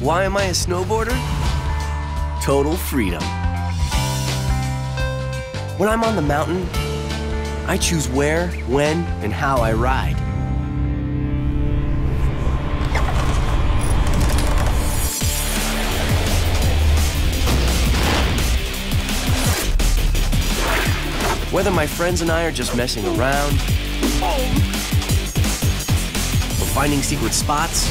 Why am I a snowboarder? Total freedom. When I'm on the mountain, I choose where, when, and how I ride. Whether my friends and I are just messing around, or finding secret spots,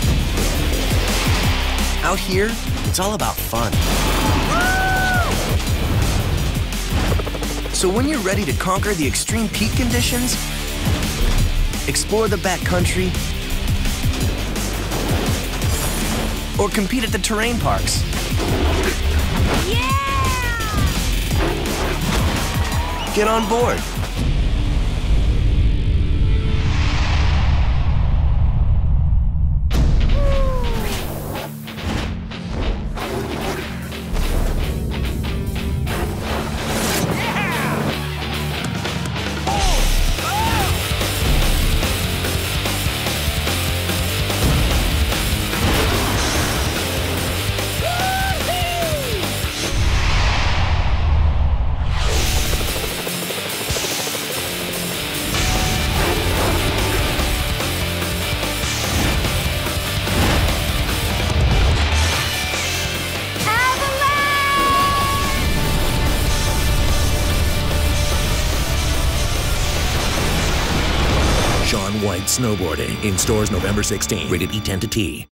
out here, it's all about fun. So when you're ready to conquer the extreme peak conditions, explore the backcountry, or compete at the terrain parks, get on board. Shaun White Snowboarding. In stores November 16. Rated E10 to T.